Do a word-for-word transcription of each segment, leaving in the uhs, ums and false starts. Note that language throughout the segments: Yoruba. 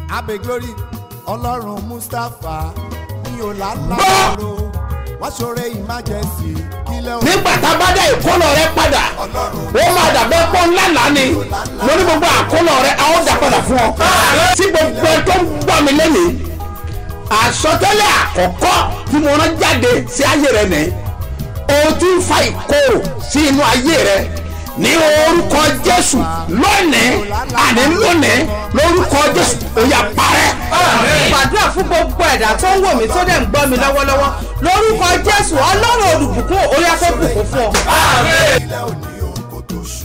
abe glory ọlọ́run mustapha ní ọ̀làlàró wọ́n ṣoore emergency kílẹ̀ òun. nígbà tá a bá dá ìkólọ rẹ padà ó máa dàbẹ́ pọ́ ńlá lánì lórí gbogbo àkólọ rẹ a ó dà padà fún ọ. tí gbogbo ẹ tó ń gbọ́ mi lẹ́nìí àsọtẹ́lẹ̀ àkọ́kọ́ tí mo rán jáde sí ayé rẹ nìyẹn o ti ń fa ìkorò sí inú ayé rẹ ní orúkọ jésù lónìí àní lónìí lórúkọ jésù ó yá parẹ́. gbàdúrà fún gbogbo ẹ̀dá tó ń wò mí tó dẹ̀ ń gbọ́ mi lọ́wọ́lọ́wọ́ lórúkọ jésù ọlọ́run olùbùkún ó yá kó bùkún fún ọ. ilẹ̀ òní òun kò tó ṣù.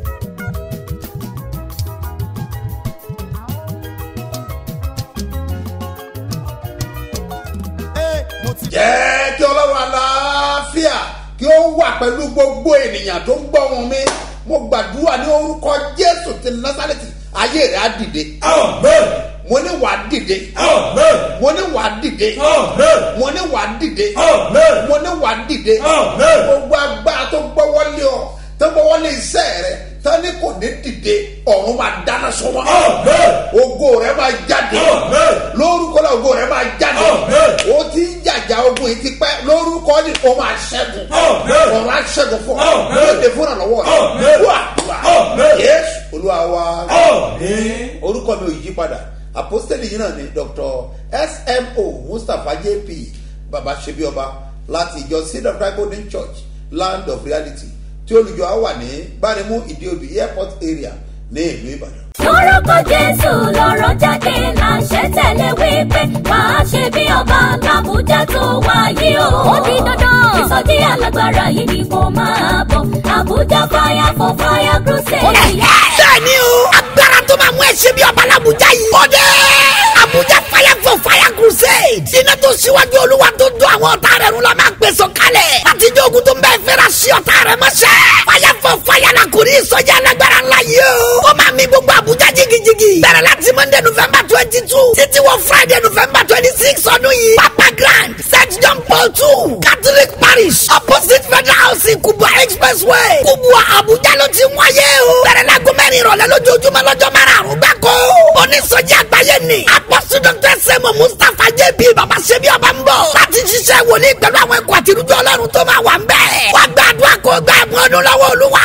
jẹ́ kí ọlọ́run àlàáfíà kí ó wà pẹ̀lú gbogbo ènìyàn tó ń gbọ́ wọn mi mo gbàdúrà ní orúkọ jésù ti násárẹ́tì ayé rẹ̀ á dìde. mo ní wàá dìde. mo ní wàá dìde. mo ní wàá dìde. mo ní wàá dìde. gbogbo agbára tó gbọ́wọ́lé ọ tó gbọ́wọ́lé iṣẹ́ rẹ̀ tani kò ní dìde ọ̀run máa dáná sọ wọn. ògo rẹ̀ máa jáde. lórúkọ náà ògo rẹ̀ máa jáde. o ti ń jàjà ogun yìí ti pẹ́ lórúkọ ní o máa ṣẹ́gun. ọ̀run á ṣẹ́gun fún ọ. lóde fúnra lọ́wọ́ rẹ̀. wà wà yéésù olúwa wa. orúkọ mi ò yí padà apostoli yìí náà ni Doctor S M O Mustapha J P baba ṣebí ọba láti ìjọ seed of Christ Golden Church Land of Reality tí olùjọ á wà ní Gbáremú Ìdíòbí airport area ní ìlú Ìbàdàn. lórúkọ jésù lọ́rọ̀ jáde láṣẹ tẹ̀lé wípé máa ṣe bí ọba làbújá tó wáyé o. ó di dandan ìsọjí alágbára yìí ni kò máa bọ̀ Àbújá fire for fire crusade. bẹ́ẹ̀ni o agbára tó máa mú ẹ ṣe bí ọba làbújá yìí. ó dé Àbújá fire for fire crusade. iná tó ṣíwájú olúwa tó dún àwọn ọ̀tá rẹ̀ rún la máa gbèsò kalẹ̀. àtijọ́ ogun tó ń bẹ́ẹ̀ fẹ́ra sí ọ̀tá rẹ̀ mọ́ṣẹ́. fire for fire la kò ní ìsọjí alágbára ńlá yìí o. ó máa mi gbogbo Àbújá jigijigi. bẹ̀rẹ̀ láti Monday November twenty two títí wọ Friday November twenty six ọdún yìí. Papa Grand Saint John Paul two Catholic Parish opposite Federal Housing Kubwa Expressway Kubwa Àbújá ló ti wáyé o. bẹ̀rẹ̀ láago mẹ́rin ìrọ̀lẹ́ lójoojúmọ́ lọ́jọ́ márùn-ún gbáko. onísọjí àgbáyé ni Apostle Doctor S M O Mustapha J P baba ṣebí ọba ń bọ̀. láti ṣiṣẹ́ wòlíì pẹ̀lú àwọn ẹ̀kọ́ àtirújọ́ ọlọ́run tó máa wà ń bẹ̀. wàá gbàdúrà kó gbà ẹ̀bùn ọdún lọ́wọ́ olúwa.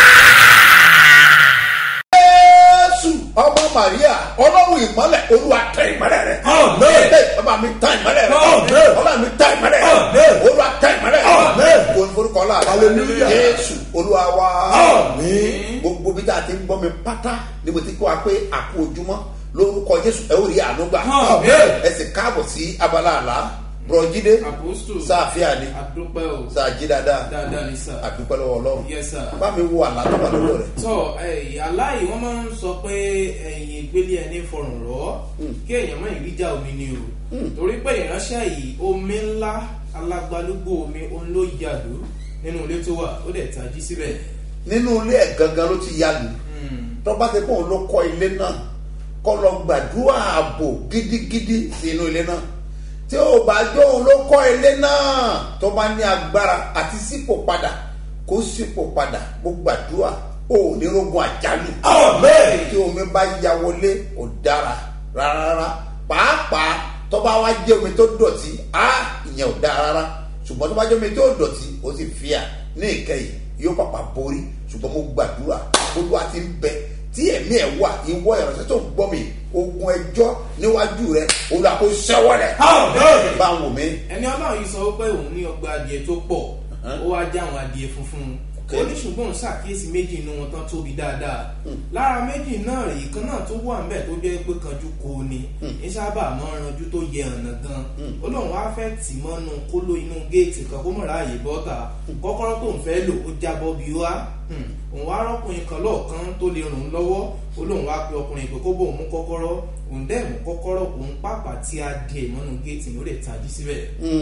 ọmọ Maria ọlọ́run ìmọ́lẹ̀ olúwa tẹ ìmọ́lẹ̀ rẹ̀. ọba mi tẹ ìmọ́lẹ̀ rẹ̀. ọba mi tẹ ìmọ́lẹ̀ rẹ̀. olúwa tẹ ìmọ́lẹ̀ rẹ̀. olùforúkọ la Jésù olúwa wa. gbogbo bí táà ti ń gbọ́ mi pátá ni mo ti kọ́ wa pé àpò ojúmọ́ lórúkọ Jésù ẹ ó rí àánú gbà. ẹ sì káàbọ̀ sí abala àlá brọjídé sáàfíà ni sáàjí dáadáa àdúpẹ́ lọ́wọ́ ọlọ́run bá mi wo àlá tó wà lọ́wọ́ rẹ̀. tọ́ àlá yìí wọ́n máa ń sọ pé ẹ̀yìn ìgbélé ẹni fọrùn rọ́ kí èèyàn máa ìríjà omi ni o torí pé ìránṣẹ́ yìí omi ńlá alágbálúgbò omi òun ló yàlú nínú ilé tó wà ó dẹ̀ tají síbẹ̀. nínú ilé ẹ̀ gangan ló ti yàlú tó bá ti pọ̀ òun ló kọ́ ilé náà kó lọ gbàdúrà ààbò gidigidi sí inú ilé náà tí ó bá jó òun ló kọ́ ilé náà tó bá ní agbára àti sípò padà kó sípò padà mo gbàdúrà ó ní rogun àjálù. tí omi bá ya wọlé ò dára rárá pàápàá tó bá wá jẹ́ omi tó dọ̀tí á ìyẹn ò dára rárá ṣùgbọ́n tó bá jẹ́ omi tó dọ̀tí ó sì fìyà ní ìkẹyìn yóò pàpà borí ṣùgbọ́n mo gbàdúrà gbogbo àti ń bẹ tí ẹ̀mí ẹ̀ wà ìwọ ìránṣẹ́ tó ń gbọ́ mi ogun ẹjọ́ níwájú rẹ olùwà kò ṣẹ́wọ́ rẹ̀ bá wò mí. ẹni ọlọ́run yìí sọ pé òun ní ọgbà adìẹ tó pọ̀ ó wá já àwọn adìẹ funfun ó ní ṣùgbọ́n ṣàkíyèsí méjì inú wọn tán tóbi dáadáa lára méjì náà rèé kan náà tó wà ńbẹ̀ tó jẹ́ pé kanjú ko ni ní sábà máa ń ranjú tó yẹ ọ̀nà gan ó lóun wá fẹ́ tì mọ́nú kóló inú géètì kan kó mọ̀ra àyè bọ́ta kọ́kọ́rọ́ tó ń fẹ́ lò ó jábọ́ bí wá òun wá rọ́kùnrin kan lọ́ọ̀kan tó lè ràn án lọ́wọ́ ó lóun wá pe ọkùnrin pé kó bóun mú kọ́kọ́rọ́ òun dẹ́ mú kọ́kọ́rọ́ òun pàpà tí a di ìmọ̀nù géètì ló lè tají síbẹ̀.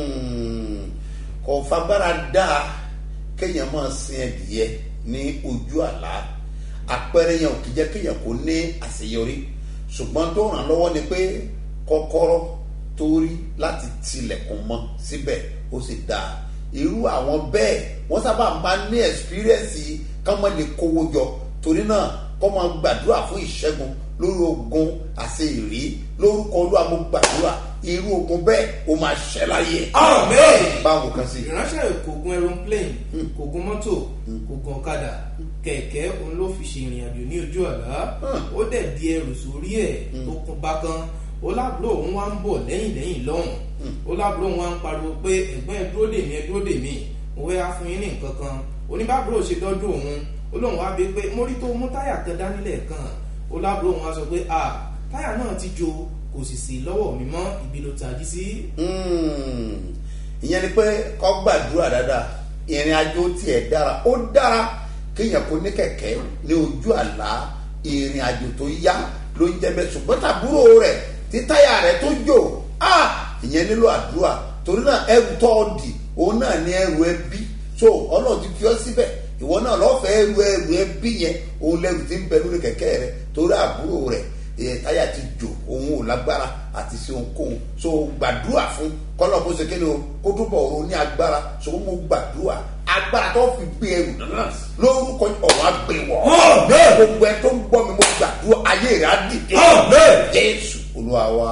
kò fagbára dáa kéèyàn máa sin ẹdìyẹ ní ojú àlá àpẹẹrẹ yẹn ò kì í jẹ́ kéèyàn kó ní àṣeyọrí ṣùgbọ́n tó ràn lọ́wọ́ ni pé kọ́kọ́rọ́ tó rí láti tilẹ̀kùn mọ́ síbẹ̀ ó sì dáa irú àwọn bẹ́ẹ̀ wọ́n sábà máa ń ní ẹ̀sipírẹ́ǹsì kán mọ́ lè kówó jọ torí náà kó máa gbàdúrà fún ìṣẹ́gun lórí ogun àṣeyìrí lórúkọ olúwa mo gbàdúrà irú ogun bẹ́ẹ̀ ó máa ṣẹ́ láyé. Amen. báwo kan sí. ìránṣẹ́ kò gun aeroplane kò gun mọ́tò kò gun ọ̀kadà kẹ̀kẹ́ òun ló fi ṣe ìrìn àjò ní ojú àlá ó dẹ̀ di ẹrù sórí ẹ̀ tó kún bákan ó lábúrò òun wá ń bọ̀ lẹ́yìn lẹ́yìn lọ́hùn ó lábúrò òun wá ń pariwo pé ẹ̀gbọ́n ẹ dúró dè mí ẹ dúró dè mí òun wá fún yín ní nǹkan kan oníbàbúrò ṣe dọ́jú òun ó lóun wá bíi pé mórí tó mú táyà kan dání lẹ́ẹ̀kan ó lábúrò òun wá sọ pé à táyà náà ti jo kò sì sí lọ́wọ́ mi mọ́ ibi ló tají sí. ìyẹn ni pé kó gbàdúrà dáadáa ìrìn àjò tiẹ̀ dára ó dára kéèyàn kó ní kẹ̀kẹ́ ní ojú àlá ìrìn àjò tó yá ló ń jẹ́ bẹ́ẹ̀ ṣùgbọ́n tàbúrò rẹ̀ tí táyà rẹ̀ tó jò ìyẹn nílò àdúrà torí náà ẹrù tó ọdì òun náà ní ẹrù ẹbí so ọlọ́run ti fi ọ́ síbẹ̀ ìwọ náà lọ́fẹ̀ẹ́ ẹrù ẹrù ẹbí yẹn òun lẹ́rù ti ń bẹ lórí kẹ̀kẹ́ rẹ̀ torí àbúrò rẹ̀ táyà ti jò òun ò lágbára àti sí ohunkóhun so gbàdúrà fún kọ́lọ́ bó ṣe kéde o kó túbọ̀ ọ̀rọ̀ ní agbára so mo gbàdúrà agbára tó fi gbé ẹrù náà lórúkọ ọ̀rọ̀ àgbèwọ̀ gbogbo ẹ tó ń gbọ́ mi mo gbàdúrà ayé rẹ̀ á dìde Jésù Olúwa wa.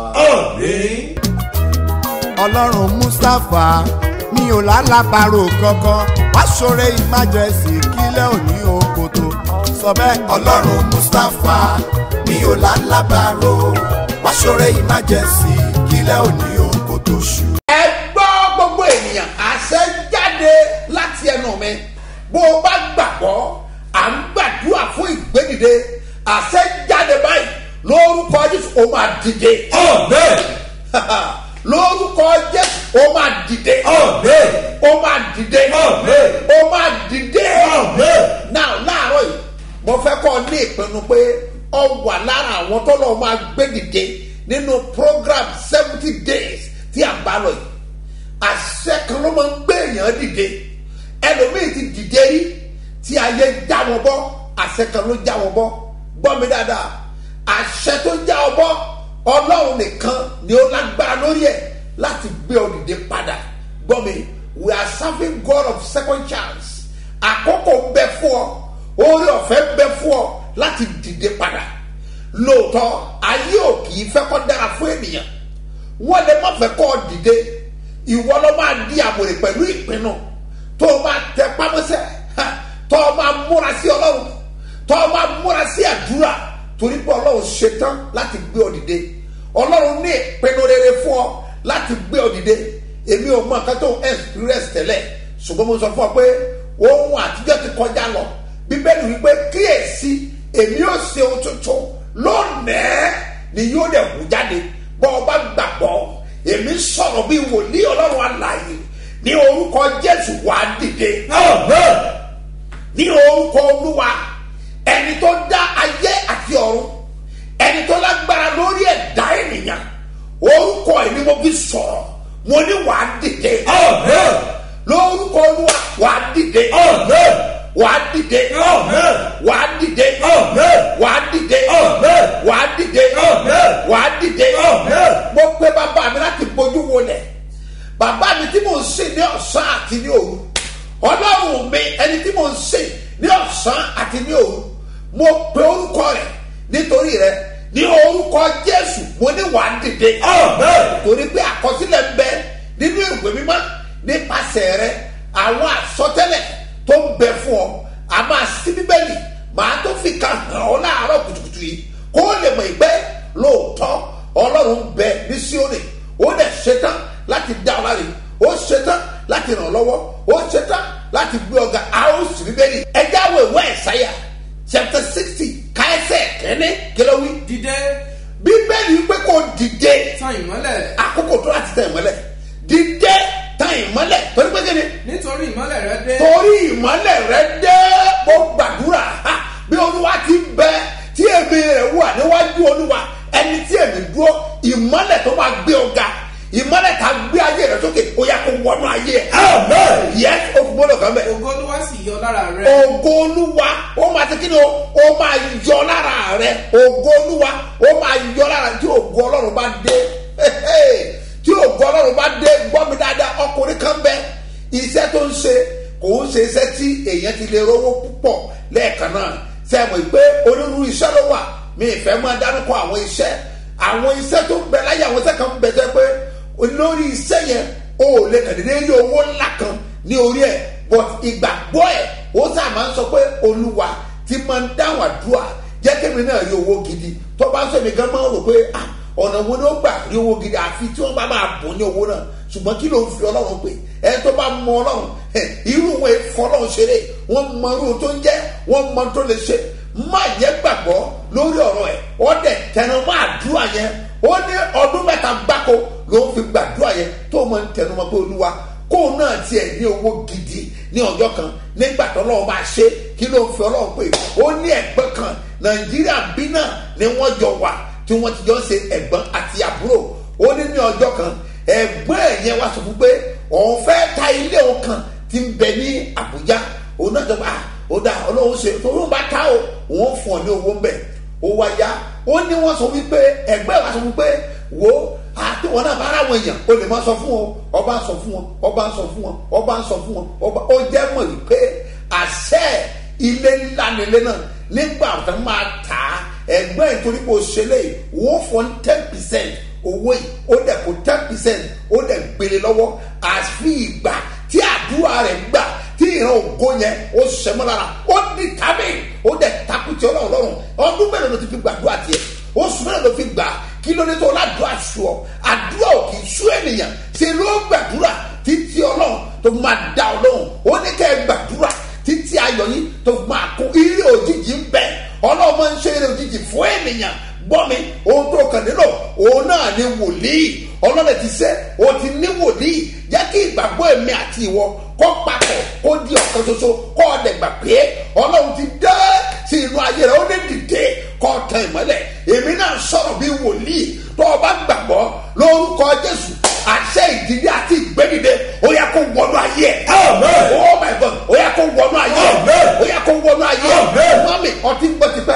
ọlọ́run Mustapha mi ò lálàbàrò kankan wá ṣoore emergency kílẹ̀ òní òkòtò sọ bẹ́ẹ̀. ọlọ́run Mustapha mi ò lálàbàrò wá ṣoore emergency kílẹ̀ òní òkòtò ṣù. ẹ gbọ́ gbogbo ènìyàn àṣẹ jáde láti ẹnu mi bó o bá gbàgbọ́ à ń gbàdúrà fún ìgbédìde àṣẹ jáde báyìí lórúkọ Jésù ó máa dìde. lórúkọ Jésù ó máa dìde. ó máa dìde. ó máa dìde. náà láàárọ̀ yìí mo fẹ́ kọ́ ní ìpinnu pé ọ wà lára àwọn tó lọ́ọ́ máa gbé dìde nínú program seventy days tí a bá lọ yìí àṣẹ kan ló máa ń gbé èèyàn dìde ẹlòmíì ti dìde rí tí ayé já wọn bọ́ àṣẹ kan ló já wọn bọ́ gbọ́ mi dáadáa àṣẹ tó já ọ bọ́ ọlọ́run nìkan ni ó lágbára lórí ẹ̀ láti gbé ọ dìde padà gbọ́ mi we are serving God of second chance àkókò ń bẹ fún ọ oore ọ̀fẹ́ ń bẹ fún ọ láti dìde padà lóòótọ́ ayé ò kì í fẹ́ kó dára fún ènìyàn wọ́n lè má fẹ́ kó ọ dìde ìwọ ló máa di àmọ̀rè pẹ̀lú ìpinnu tó o máa tẹ pámọ́sẹ́ tó o máa múra sí ọlọ́run tó o máa múra sí àdúrà torí pé ọlọ́run ṣetán láti gbé ọ dìde ọlọ́run ní ìpinnu rere fún ọ láti gbé ọ dìde èmi ò mọ nǹkan tó ń experience tẹ́lẹ̀ ṣùgbọ́n mo sọ fún ọ pé ohun àtijọ́ ti kọjá lọ bíbélì wípé kíyèsí èmi yóò ṣe ohun tuntun lónìí ni yóò dẹ̀ hù jáde bọ́ ọ bá gbàgbọ́ èmi sọ̀rọ̀ bí wòlíì ọlọ́run alààyè ní orúkọ Jésù wà á dìde ní orúkọ Olúwa ẹni tó dá ayé àti ọ̀run ẹni tó lágbára lórí ẹ̀dá ènìyàn orúkọ ẹ̀ ni mo fi sọ̀rọ̀ mo ní wà á dìde lórúkọ Olúwa wà á dìde wà á dìde wà á dìde wà á dìde wà á dìde wà á dìde mo pe bàbá mi láti bójú wọlé bàbá mi tí mo ń sìn ní ọ̀sán àti ní òru ọlọ́run mi ẹni tí mo ń sìn ní ọ̀sán àti ní òru mo pe orúkọ rẹ̀ nítorí rẹ̀ ní orúkọ Jésù mo ní wà á dìde torí pé àkọsílẹ̀ ń bẹ nínú ìwé mímọ́ nípasẹ̀ rẹ̀ àwọn àsọtẹ́lẹ̀ tó ń bẹ fún ọ a máa sí bíbélì màá tó fi kan hàn ọ́ láàárọ̀ kùtùkùtù yìí kó o lè mọ̀ ìgbẹ́ lóòótọ́ ọlọ́run ń bẹ ní Síónì ó dẹ̀ ṣetán láti dá ọ láre ó ṣetán láti ràn ọ́ lọ́wọ́ ó ṣetán láti gbé ọ̀gá a ó sì bíbélì ẹjẹ́ àwọn ìwé Ẹ̀sáyà chapter sixty káẹsẹ̀ kẹ́ni kílówí. dìde. bíbélì wípé kó dìde. tan ìmọ́lẹ̀. àkókò tó láti tan ìmọ́lẹ̀ dìde tan ìmọ́lẹ̀ torí pé kíni. nítorí ìmọ́lẹ̀ rẹ dé. torí ìmọ́lẹ̀ rẹ dé mo gbàdúrà bí olúwa ti bẹ tí èmi rẹ̀ wà níwájú olúwa ẹni tí èmi dúró ìmọ́lẹ̀ tó máa gbé ọ̀gá ìmọ́lẹ̀ tá a gbé ayé rẹ̀ sókè ó yẹ kó wọnú ayé ẹ̀. yẹ o kò gbọ́dọ̀ kan bẹ̀. ògo olúwa sì yọ lára rẹ. ògo olúwa ó máa ti kíni o ó máa yọ lára rẹ ògo olúwa ó máa yọ lára tí ògo ọlọ́run bá dé tí ògo ọlọ́run bá dé gbọ́ mi dáadáa ọkùnrin kan bẹ iṣẹ́ tó ń ṣe kò ń ṣe iṣẹ́ tí èèyàn ti lè rówó púpọ̀ lẹ́ẹ̀kan náà tẹ̀mọ̀ pé onírúurú iṣẹ́ ló wà mi ìfẹ́ máa dárúkọ àwọn iṣẹ́ àwọn iṣẹ́ tó ń bẹ láyé àwọn iṣẹ́ kan ń bẹ jẹ́ pé lórí iṣẹ́ yẹn o ò lè kàdédé rí owó ńlá kan ní orí ẹ̀ but ìgbàgbọ́ ẹ̀ ó sáà máa ń sọ pé olúwa ti máa ń dáhùn àdúrà jẹ́ kémi náà rí owó gidi tó bá ń sọ èmi gan máa ń rò pé ah ọ̀nà wo ni ó gbà rí owó gidi àfi tí wọ́n bá máa bọ̀ ní owó náà ṣùgbọ́n kí ló ń fi ọlọ́run pè ẹ tó bá mọ ọlọ́run irú wọn fọlọ́run ṣeré wọ́n mọ irú tó ń jẹ́ wọ́n mọ tó lè ṣe má jẹ́ gbàgbọ́ lórí ọ̀rọ̀ ẹ̀ ó dẹ̀ tẹnu mọ́ àdúrà yẹn ó ní ọdún mẹ́ta gbáko ló ń fi gbàdúrà yẹn tó mọ̀ ń tẹnu mọ́ pé olúwa kó náà tiẹ̀ ní owó gidi ní ọjọ́ kan nígbà tó lọ́wọ́ bá ṣe kí ló ń fi ọlọ́run pè ó ní ẹ̀gbọ́n kan nàìjíríà bí náà ni wọ́n jọ wà tí wọ́n ti jọ ṣe ẹ̀gbọ́n àti àbúrò ó ní ní ọjọ́ kan ẹ̀gbọ́n ẹ̀ yẹn wá sọ fún pé òun fẹ́ ta ilé òun kan tí ń bẹ ní àbújá òun náà jọ bá ó dá ọlọ́run ṣe tó ló ń bá ta o òun fún ọ ní owó ń bẹ̀ ó wá yá ó ní wọ́n sọ wípé ẹ̀gbọ́n ẹ̀ wá sọ fún pé wo àti wọn náà bá ara wọn èèyàn o lè máa sọ fún wọn ọba ń sọ fún wọn ọba ń sọ fún wọn ọba ń sọ fún wọn ọba ó jẹ́ mọ̀ wípé àṣẹ ilé ńlá nílé náà nígbà tó máa tà á ẹ̀gbọ́n ẹ̀ torí pé o ṣe lè wọ́n fún ten percent owó yìí ó dẹ̀ kó ten percent ó dẹ̀ gbélé lọ́wọ́ àfi ìgbà tí àdúrà rẹ̀ gbà tí ìran ògo yẹn ó ṣẹmọ́ lára ó di tábì ó dẹ̀ takùtì ọlọ́run lọ́rùn ọdún mélòó ló ti fi gbàdúrà tiẹ̀ oṣù mélòó ló fi gbà kí ló dé tó ládùúrà sú ọ àdúrà ò kì í sú ènìyàn ṣe ló gbàdúrà títí ọlọ́run tó máa dá ọlọ́run ó ní kẹ́ ẹ gbàdúrà títí ayọ̀ yín tó máa kún ilé òjijì ń bẹ ọlọ́run máa ń ṣe eré òjijì fún ènìyàn gbọ́ mi ohun tó kàn nílò òun náà ni wòlíì ọlọ́run ti ṣe o ti ní wòlíì jẹ́ kí ìgbàgbọ́ èmi àti ìwọ kó papọ̀ kó di ọ̀kan ṣoṣo kó ọ̀dẹ̀ gbà pé ọlọ́run ti dé sí inú ayé rẹ̀ ó ní dìde kó tẹ ìmọ́lẹ̀ èmi náà sọ̀rọ̀ bí wòlíì tó o bá gbàgbọ́ lórúkọ jésù àṣẹ ìdílé àti ìgbẹ́dìde ó yẹ kó wọnú ayé ẹ̀ oh my god ó yẹ kó wọnú ayé ẹ̀ ó yẹ kó wọnú ayé ẹ̀ mọ́mì ọtí ń gbọ́ tipẹ́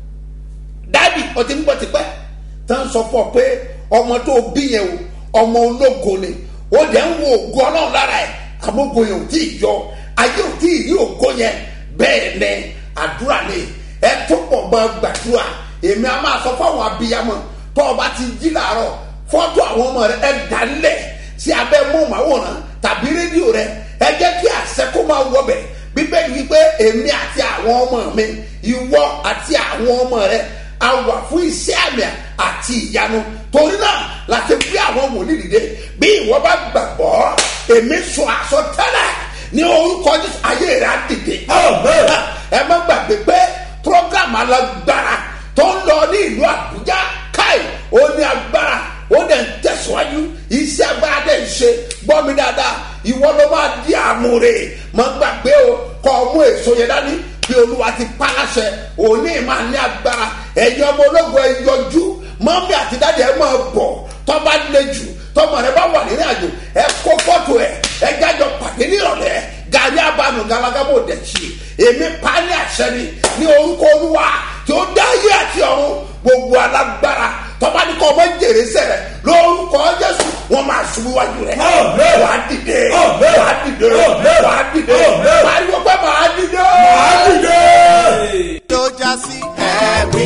dáàbì ọtí ń gbọ́ tipẹ́ tá ń sọ fún ọ pé ọmọ tó bí yẹn o ọmọ ológo ni ó dẹ̀ ń wo ògo ọlọ́run lára ẹ̀ àmógo yẹn ò tí ì yọ ayé ò tí ì rí ògo yẹn bẹ́ẹ̀ ni àdúrà ni ẹ tó pọ̀ mọ́ gbàdúrà èmi a máa sọ fáwọn abiyamọ tó o bá ti jí làárọ̀ fọ́tò àwọn ọmọ rẹ ẹ dálẹ̀ sí abẹ́ mọ́màwòrán tàbí rédíò rẹ ẹ jẹ́ kí àṣẹ kó máa wọbẹ̀ bíbélì wípé èmi àti àwọn ọmọ mi ìwọ àti àwọn ọmọ rẹ a wà fún iṣẹ́ àmì àti ìyanu torí náà láti gbé àwọn wòlíì dìde bí ìwọ bá gbàgbọ́ èmi sọ àsọtẹ́lẹ̀ ní orúkọ Jésù ayé rẹ̀ á dìde. ẹ má gbàgbé pé program alágbára tó ń lọ ní ìlú Àbújá káì ó ní agbára ó dẹ̀ ń tẹ̀síwájú iṣẹ́ agbára dẹ̀ ń ṣe gbọ́ mi dáadáa ìwọ ló máa di àmúre má gbàgbé o kọ́ ọmú èso yẹn dání bí olúwa ti pàṣẹ òní máa ní agbára ẹ̀yin ọmọ ológun ẹ yọjú mọ́mí àti dáadé ẹ máa bọ̀ tọ́ bá lé jù tọmọ rẹ bá wà nínú àjò ẹ kó fọ́tò ẹ ẹ jájọ pàdé nírọ̀lẹ́ gàrí abanu galagabo dẹ̀tì èmi pálí àṣẹ ni ní orúkọ olúwa tí ó dá ayé àti ọ̀run gbogbo alágbára tọ́ba ní kọ́ ọmọ jèrè sẹ̀rẹ̀ lórúkọ Jésù wọ́n máa ṣubú wájú rẹ̀ wàá dìde wàá dìde wàá dìde pariwo pé màá dìde màá dìde. yóò já sí ẹ̀rí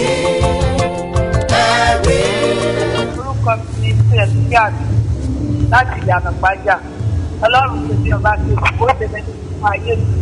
ẹ̀rí. orúkọ mi ní sẹ́ẹ̀sìáàt láti ìyànà pàjá ọlọ́run tó ní ọba tó kó tẹ̀lé nínú ayé mi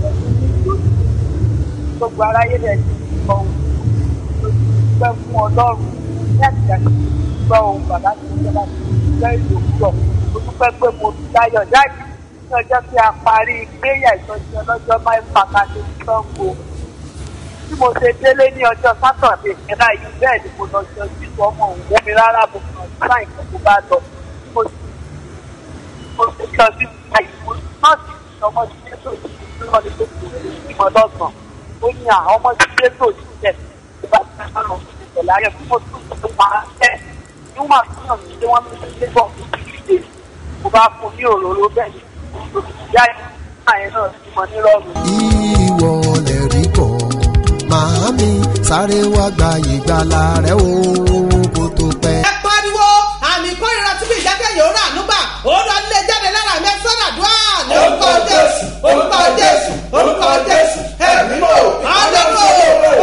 gbogbo aráyé rẹ̀ ti sọ ohun tó ti pẹ́ fún ọlọ́run ní àtìgbà tí mo gbọ́ ohun bàbá tó ń jọba tó ń jẹ́ ìlú òwúrọ̀ mo dúpẹ́ pé mo ti dáyọ̀ jáde ní ọjọ́ tí a parí gbéyà ìtọ́jú ọlọ́jọ́ máa ń pàtàkì sango tí mo ṣe délé ní ọjọ́ sátọ̀dé ìkẹ́lá yìí bẹ́ẹ̀ ni mo lọ jọ sí ọmọ òun mi rárá mo kàn sí láì kan mo bá lọ mo sì mo sì lọ sí àyè mo náà sì ní ọmọ tí jésù ti fi lọ ní gbogbo ìmọ̀ lọ́sàn ó ní àwọn ọmọ tí jésù ti tẹ̀ ìgbà tí wọ́n lọ sí ìpẹ̀lẹ̀ ayẹ̀ fún mọ́tò tó máa tẹ̀ níwọ̀n àfihàn mi tí wọ́n ti ṣe bọ̀ fún ìdílé mo bá fún ní òróró bẹ́ẹ̀ ni ìyá ìyẹn náà ti mọ nírọ̀rùn. ìwọ lè rí bọ̀ màámi sáré wá gba ìgbàlà rẹ o kó tó pẹ́. ẹ pariwo àmì ìkórìíra tí bí ìjákẹ́ yóò rà nígbà ó lọ nílé jáde lára mi sọ́nà dùá ní orúkọ Jésù orúkọ Jésù orúkọ Jésù ẹ̀mí mọ́ àdókò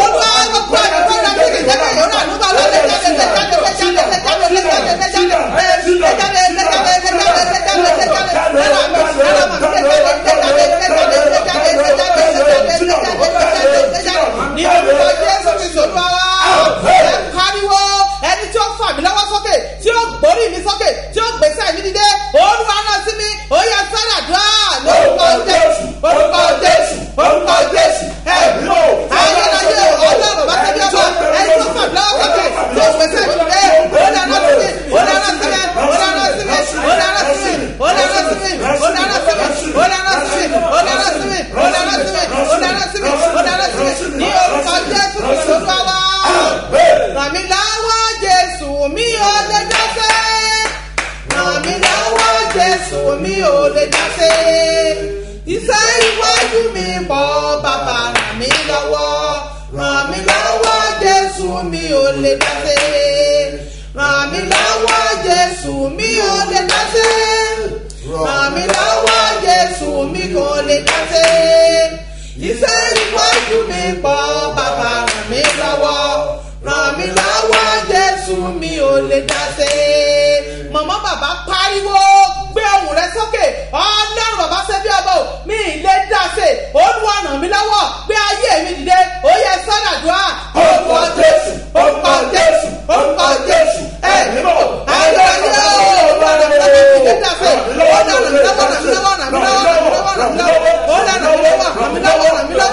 mi ò lè dá sí. Ràn mí lọ́wọ́ Jésù mi ò lè dá sí. Ràn mí lọ́wọ́ Jésù mi kò lè dá sí. Iṣẹ́ ìwájú mi pọ̀ bàbá ràn mí lọ́wọ́. Ràn mí lọ́wọ́ Jésù mi ò lè dá sí. Màmá bàbá pariwo gbé ohùn rẹ sókè. Ọlọ́run bàbá ṣe bí ọba ò mi ì lè dá sí. Olúwa ràn mí lọ́wọ́ gbé ayé mi dìde. Ó yẹ sọ́dàdúrà. Orúkọ Jésù, orúkọ Jésù, orúkọ Jésù. Ẹ níbo ayé ayé ooo. Ọlọ́run mi lọ́wọ́ mi lè dá sí. Ọlọ́run mi lọ́wọ́ ràn mí lọ́wọ́ ràn mí lọ́wọ́ ràn mí lọ́wọ́ ràn mí lọ́wọ́. Ọlọ́run mi lọ́wọ́ ràn mí lọ́wọ́ ràn mí lọ́wọ́ ràn mí lọ́wọ́ ràn mí lọ́wọ́ ràn mí lọ́wọ́ ràn mí lọ́wọ́ ràn mí lọ́wọ́ ràn mí lọ́wọ́.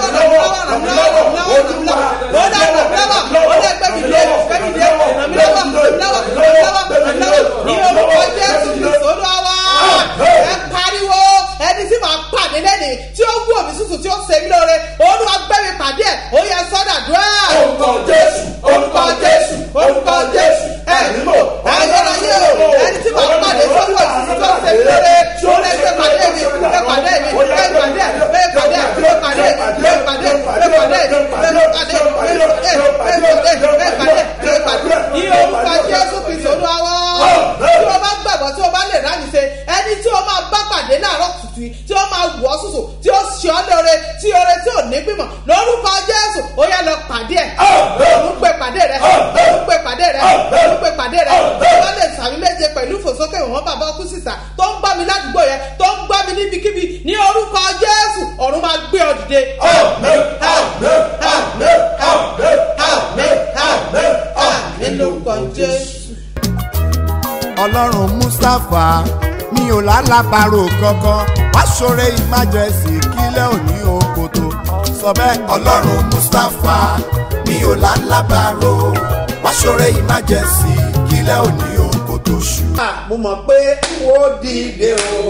Ọlọ́run gbẹ̀mí dé gbẹ̀mí dé ràn mí lọ́wọ́ ràn mí lọ́wọ́ ràn mí lọ́wọ́ ràn mí lọ́wọ́. Ní orúkọ Jésù Kristo Olúwa wa. Ẹ pariwo ẹni tí màá pàdé lẹ́nìí tí ó wù mí sísù tí ó ṣe mí lóore. Olúwa gbẹ̀mí pàdé ẹ̀ ó yẹ sọ́dàdúrà. Orúkọ Jésù, orúkọ Jésù, orúkọ Jésù. Ẹ níbo ayérayé o ẹni tí màá pàdé tó wù mí sísù tí ó ṣe mí lóore. Ó lè gbé pàdé mi gbé pàdé mi gbé pàdé gbé pàdé gbé pàdé gbé pàdé gbé pàdé gbé pàdé gbé pàdé gbé pàdé. Ní orúkọ Jésù Kristo Olúwa wa. Tí o bá gbàgbọ́ tí o bá lè rámi ṣe ẹni tí o máa bá pàdé láàárọ̀ tutù yìí tí o máa wù ọ́ sùsù tí o ṣe ọ́ lóore tí oore tí ò ní gbìmọ̀ lórúkọ Jésù ó yá lọ pàdé ẹ̀. Òun pè pàdé rẹ̀ òun pè pàdé rẹ̀ òun pè pàdé rẹ̀ tí o bá lè sàmì méje pẹ̀lú ìfòsókè ìwọ̀n bàbá ọkú sísà tó ń gbá mi ládùúgbò yẹn tó ń gbá mi níbikíbi ní orúkọ Jésù ọ̀run máa gbé ọ dìde. Àmín àmín àmín àmín àmín àmín àmín lórúkọ Jésù. Ọlọ́run Mustapha mi ò lálàbàrò kankan wá ṣoore emergency kílẹ̀ òní òkòtò sọ bẹ́ẹ̀. Ọlọ́run Mustapha mi ò lálàbàrò wá ṣoore emergency kílẹ̀ òní òkòtò ṣù. mo mọ̀ pé n ó dìde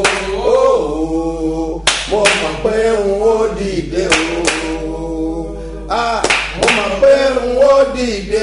o mo mọ̀ pé n ó dìde o mo mọ̀ pé n ó dìde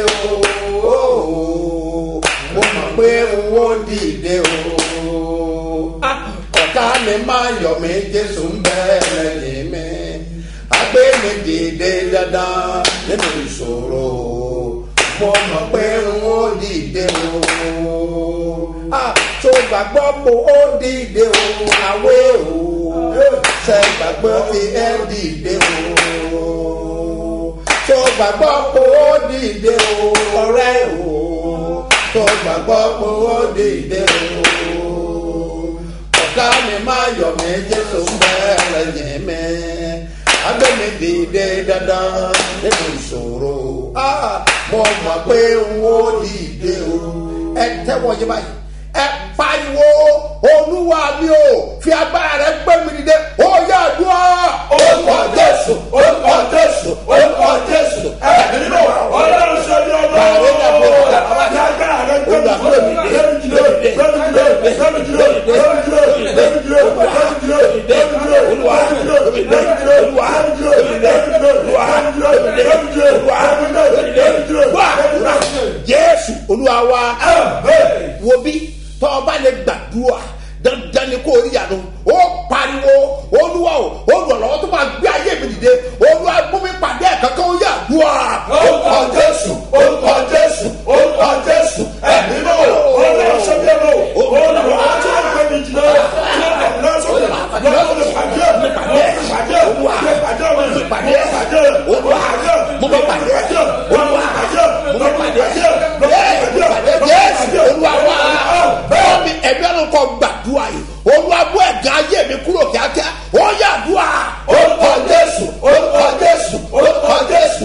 o mo mọ̀ pé n ó dìde o ọ̀tá mi máa yọ̀ mí Jésù ń bẹ lẹ́yìn mi agbé mi dìde dandan nínú ìṣòro mo mọ̀ pé n ó dìde o tó gbàgbọ́ pé ó dìde o àwé o ṣe gbàgbọ́ fi ẹ́ dìde o tó gbàgbọ́ pé ó dìde o ọ̀rẹ́ o tó gbàgbọ́ pé ó dìde o ọ̀gá mi máa yọ̀ mí Jésù ń bẹ̀rẹ̀ yẹn mi agbẹ́ mi dìde dandan nínú ìṣòro mo mọ̀ pé n ó dìde o ẹ tẹ́wọ́ yé báyìí ẹ pariwo Olúwa mi o fi agbára rẹ gbé mi dìde ó yá àdúrà. Orúkọ Jésù orúkọ Jésù orúkọ Jésù ẹ nínú Ọlọ́run ṣe ní Ọlọ́run bàbá ní agbára rẹ gbé mi dìde gbé mi dìde gbé mi dìde gbé mi dìde gbé mi dìde gbé mi dìde gbé mi dìde Olúwa gbé mi dìde Olúwa gbé mi dìde Olúwa gbé mi dìde Olúwa gbé mi dìde wá Jésù Olúwa wa wo bí tọ́ ọba lè gbàdúrà dandan ni kò rí àná ó pariwo Olúwa o olùrànlọ́wọ́ tó máa gbé ayé mi dìde Olúwa mú mi pàdé ẹ̀ kankan ó yà dùà. Orúkọ Jésù orúkọ Jésù orúkọ Jésù ẹ̀mí náà Ọlọ́run ṣẹ́bíẹ́ náà olùrànlọ́wọ́ tó máa gbé mi dìde lọ́sọ̀rọ̀ lọ́sọ̀rọ̀ pàdé mi pàdé pàdé Olúwa pàdé mi pàdé pàdé Olúwa mú mi pàdé Olúwa mú mi pàdé pàdé Jésù Olúwa wá bẹ́ẹ̀ mi ẹ̀mí ọ̀run kọ gbàdúrà yìí Olúwa bú ẹ̀gá ayé mi kúrò kíákíá ó yà dùà. Orúkọ Jésù orúkọ Jésù orúkọ Jésù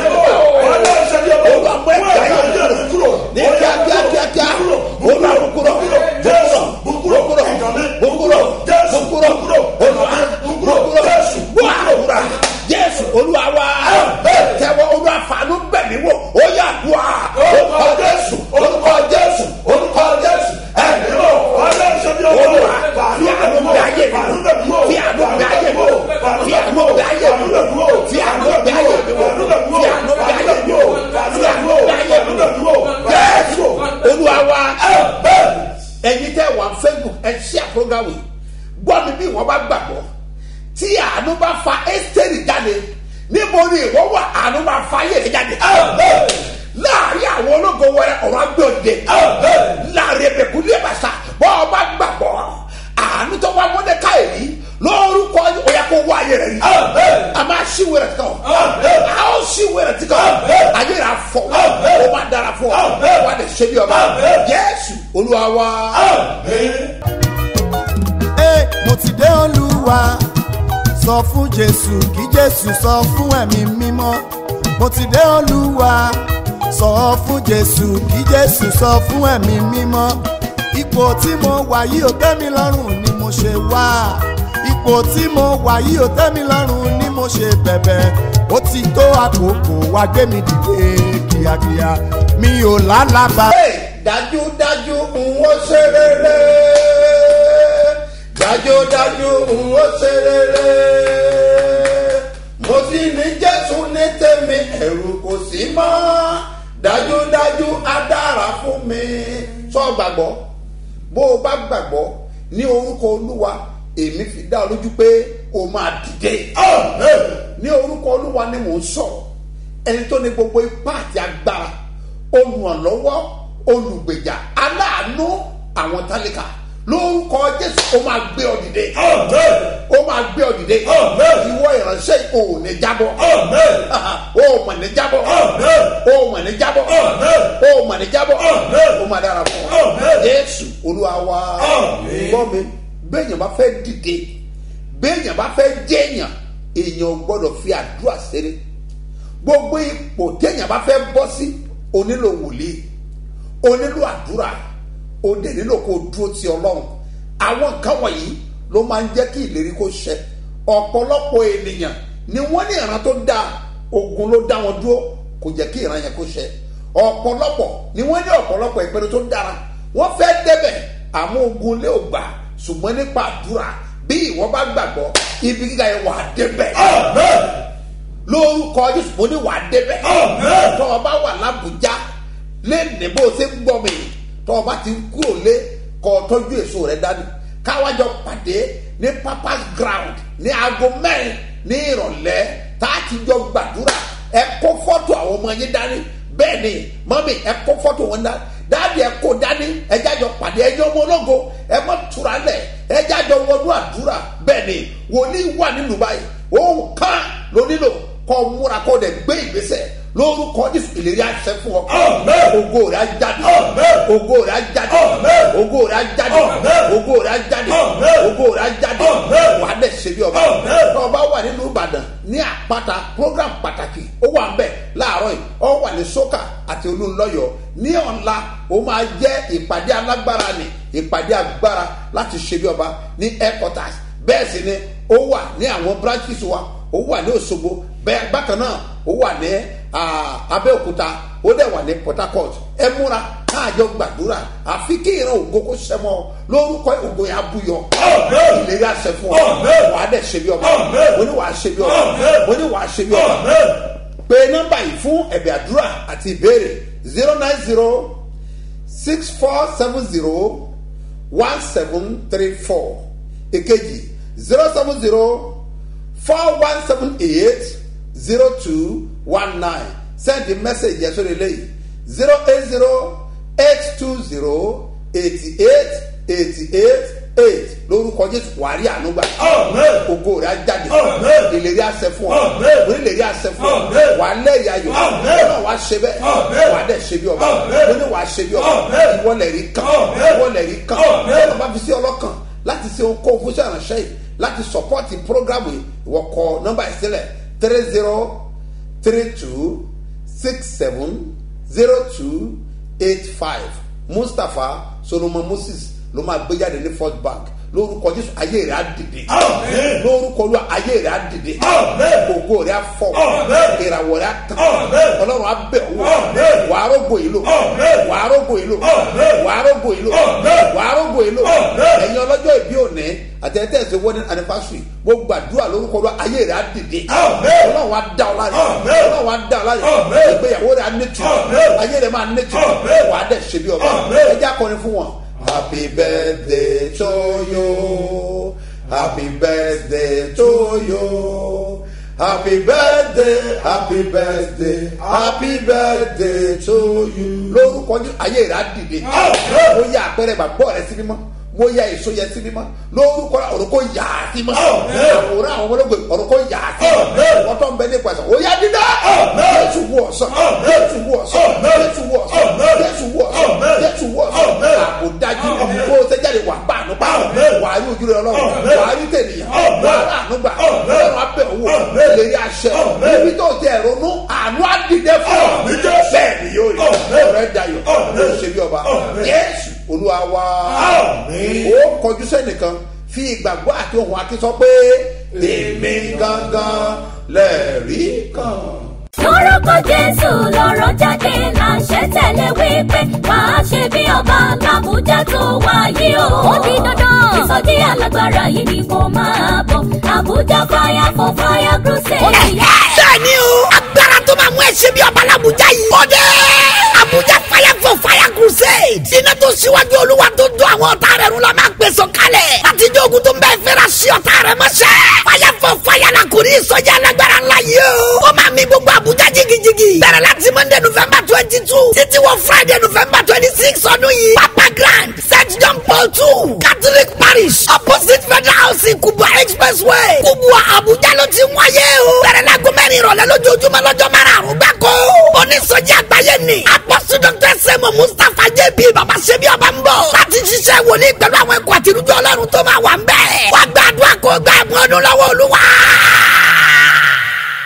Olúwa bú ẹ̀gá ayé mi kúrò ní kíákíá kíákíá Olúwa bú kúrò Jésù bú kúrò bú kúrò Jésù bú kúrò Olúwa bú kúrò Jésù bú kúrò Jésù Olúwa wá tẹ̀wọ́ Olúwa fàánú bẹ̀mí wò ó yà dùà. Orúkọ Jésù orúkọ Jésù orúkọ Jésù ẹ̀mí wò Olúwa fi àánú bẹ̀ ayé mi fi àánú bẹ̀ ayé mi fi àánú bẹ̀ ayé mi fi àánú bẹ̀ ayé mi fi àánú bẹ̀ ayé mi fi àánú bẹ̀ ayé mi Jésù Olúwa wá. Ẹ̀yin tẹ́ wà Facebook ẹ ṣí àpọ́gáwé gbọ́ mi bí wọ́n bá gbàgbọ́ tí àánú bá fa Ẹ́sítérì jáde níbo ni ìwọ wà àánú bá fa ayé rẹ jáde. fọ ó máa dára fún ọ wà lè ṣe bí ọba Jésù Olúwa wa. Ẹ mo ti dé Olúwa sọ fún Jésù kí Jésù sọ fún ẹ̀mí mímọ́ mo ti dé Olúwa sọ fún Jésù kí Jésù sọ fún ẹ̀mí mímọ́ ipò tí mo wà yìí ò tẹ́ mi lọ́rùn ni mo ṣe wá ipò tí mo wà yìí ò tẹ́ mi lọ́rùn ni mo ṣe bẹ̀bẹ̀ ó ti tó àkókò wá gbé mi dìde kíákíá mi ò lálàbà. dájúdájú n ó ṣe rere dájúdájú n ó ṣe rere mo sì ní Jésù ní tèmi ẹ̀rù kò sí mọ́ dájúdájú á dára fún mi. sọ gbàgbọ́ bó o bá gbàgbọ́ ní orúkọ Olúwa èmi fi dá ọ lójú pé o máa dìde. ní orúkọ Olúwa ni mò ń sọ̀rọ̀ ẹni tó ní gbogbo ipá àti agbára olùrànlọ́wọ́ olùgbèjà aláàánú àwọn tálíkà lórúkọ Jésù ó máa gbé ọ dìde ó máa gbé ọ dìde ìwọ ìránṣẹ́ ò ní jábọ́ ó mọ̀ ní jábọ́ ó mọ̀ ní jábọ́ ó mọ̀ ní jábọ́ ó máa dára fún ọ Jésù Olúwa wa. gbọ́ mi béèyàn bá fẹ́ dìde béèyàn bá fẹ́ jẹ́yàn èèyàn gbọ́dọ̀ fi àdúrà ṣeré gbogbo ipò téèyàn bá fẹ́ bọ́ sí o nílò wòlíì o nílò àdúrà o dẹ̀ nílò kó o dúró ti Ọlọ́run àwọn nǹkan wọ̀nyí ló máa ń jẹ́ kí ìlérí kó ṣẹ ọ̀pọ̀lọpọ̀ ènìyàn ni wọ́n ní ìran tó dáa ogun ló dá wọn dúró kò jẹ́ kí ìran yẹn kó ṣẹ ọ̀pọ̀lọpọ̀ ni wọ́n ní ọ̀pọ̀lọpọ̀ ìpinnu tó dára wọ́n fẹ́ débẹ̀ àmọ́ ogun lé ò gbà ṣùgbọ́n nípa àdúrà bí ìwọ bá gbàgbọ́ ibi gíga yẹn wà á débẹ̀ lórúkọ Jésù mo ní wà á débẹ̀ tó o bá wà l'Ábùjá lẹ́nìí bó o ṣe ń gbọ́ mi tó o bá ti kúrò lé kó o tọ́jú èso rẹ dání káwájọ pàdé ní Papa's ground ní aago mẹ́rin ní ìrọ̀lẹ́ tá a ti jọ gbàdúrà ẹ kó fọ́tò àwọn ọmọ yín dání bẹ́ẹ̀ ni mọ́mí ẹ kó fọ́tò wọn dání dáàdi ẹ kó dání ẹ jájọ pàdé ẹ jọ ọmọ ológo ẹ mọ tura lẹ ẹ jájọ wọnú àdúrà bẹ́ẹ̀ ni wòlíì wà nínú báyìí òun kan ló nílò kọ múra kọ dẹ gbé ìgbésẹ̀ lórúkọ Jésù ìlérí àṣẹ fún ọ ògo rẹ̀ á jáde ògo rẹ̀ á jáde ògo rẹ̀ á jáde ògo rẹ̀ á jáde ògo rẹ̀ á jáde wàá dẹ̀ ṣe bí ọba tó ọba wà nínú Ìbàdàn ní àpáta program pàtàkì ó wà ń bẹ̀ láàárọ̀ yìí ó wà ní Sókà àti Olúńlọ́yọ̀ ní ọ̀la ó máa jẹ́ ìpàdé alágbára ni ìpàdé agbára láti ṣe bí ọba ní headquarters bẹ́ẹ̀ sì ni ó wà ní àwọn branches wa ó wà ní Òṣogbo bẹ́ẹ̀ bákan náà ó wà ní Abẹ́òkúta ó dẹ̀ wà ní Port Harcourt ẹ múra káàjọ gbàdúrà àfi kí ìran ògo kó sẹ́mọ́ lórúkọ ògo yẹn abúyọ ìlérí àṣẹ fún ọ wàá dẹ̀ ṣe bí ọba mo ní wàá ṣe bí ọba mo ní wàá ṣe bí ọba pé nọ́mbà yìí fún ẹ̀bẹ̀ àdúrà àti ìbéèrè zero nine zero six four seven zero one seven three four èkejì zero seven zero four one seven eight zero two one nine send the message yẹn sórí eléyìí zero eight zero eight two zero eighty eight eighty eight eight lórúkọ Jésù wàrí ànúgbà ògo rẹ̀ á jáde ìlérí àṣẹ fún ọ onílérí àṣẹ fún ọ wà lẹ́yìn ayọ̀ náà wàá ṣe bẹ́ẹ̀ wàá dẹ̀ ṣe bí ọba ó ní wàá ṣe bí ọba ìwọlẹ̀rí kan ìwọlẹ̀rí kan ọba fi sí ọlọ́kàn láti ṣe ohunkóhun fún ṣàránṣẹ́ yìí láti sọpọ́tì prógrámù yìí ìwọ kọ nọ́mbà ìsílẹ̀ three zero three two six seven zero two eight five Mustapha Solomon Moses ló máa gbé jáde ní First Bank lórúkọ Jésù ayé rẹ̀ á dìde lórúkọ Olúwa ayé rẹ̀ á dìde ògo rẹ̀ á fọ́ ìràwọ̀ rẹ̀ á tàn Ọlọ́run á bẹ̀ wò wàá rògbò yìí lò wàá rògbò yìí lò wàá rògbò yìí lò wàá rògbò yìí lò ẹ̀yin ọlọ́jọ́ ìbí òní àtẹ̀tẹ̀ ṣe wedding anniversary mo gbàdúrà lórúkọ Olúwa ayé rẹ̀ á dìde Ọlọ́run á dá ọ láre Ọlọ́run á dá ọ láre ìgbéyàwó rẹ̀ á nẹ́tù ayé rẹ̀ máa nẹ́tù wàá dẹ̀ ṣe bí ọba ẹ jẹ́ akọrin fún wọn. Happy birthday to you. Happy birthday to you. Happy birthday, happy birthday, happy birthday to you. Lórúkọ Jésù ayé rẹ̀ á dìde. Mo yà àpẹẹrẹ ìgbàgbọ́ rẹ sí mímọ́. mo ya èso yẹn sí mímọ́ lórúkọ ọ̀rọ̀ kò yà á sí mọ́ àwòrán àwọn ọmọlógbè ọ̀rọ̀ kò yà á sí mọ́ wọ́n tó ń bẹ ní ìpàṣẹ ó yá dídá Jésù wọ̀ ọ̀sán Jésù wọ̀ ọ̀sán Jésù wọ̀ ọ̀sán Jésù wọ̀ ọ̀sán Jésù wọ̀ ọ̀sán àbò dájú kó o ṣe jáde wà bá àánú pa wà á rí ojú rẹ Ọlọ́run wà á rí tènìyàn wà á rà àánú gbà Ọlọ́run abẹ́ òwò lè rí àṣẹ níbi tó ti ẹ̀rọ nú àánú àdìdẹ fún ọ bẹ́ẹ̀ ni yóò rí ọ̀rẹ́ dayọ̀ ló ṣe bí ọba Jésù Olúwa wa ó kọjú sẹ́nìkan fi ìgbàgbọ́ àti ohun akin sọ pé èmi gangan lẹ́ẹ̀rí kan. lórúkọ Jésù lọ́rọ̀ jáde láṣẹ tẹ̀lé wípé máa ṣe bí ọba làbújá tó wáyé o. ó di dandan ìsọjí alágbára yìí ni kò máa bọ̀ Àbújá fire for fire crusade. bẹ́ẹ̀ni o agbára tó máa mú ẹ̀ṣẹ̀ bí ọba làbújá yìí. ó dé Àbújá fire for fire crusade. iná tó ṣíwájú Olúwa tó dún àwọn ọ̀tá rẹ̀ rún la máa gbèsò kalẹ̀. àtijọ́ ogun tó ń bẹ́ẹ̀ fẹ́ra sí ọ̀tá rẹ̀ mọ́ṣẹ́. fire for fire la kò ní ìsọjí alágbára ńlá yìí o. ó máa mi gbogbo Àbújá jigijigi. bẹ̀rẹ̀ láti Monday November twenty two títí wọ Friday November twenty six ọdún yìí. Papa Grand Saint John Paul two Catholic Parish opposite Federal House Kubwa Expressway Kubwa Àbújá ló ti wáyé o. bẹ̀rẹ̀ láago mẹ́rin ìrọ̀lẹ́ lójoojúmọ́ lọ́jọ́ márùn-ún gbáko. onísọjí àgbáyé ni Apostle Doctor Semo Mustapha J P Baba Ṣebí Ọba ń bọ̀ láti ṣiṣẹ́ wòlíì pẹ̀lú àwọn ẹ̀kọ́ àti irújọ́ Ọlọ́run tó máa wà ń bẹ̀. wàá gbàdúrà kó gbà ẹ̀bùn ọdún lọ́wọ́ Olúwa.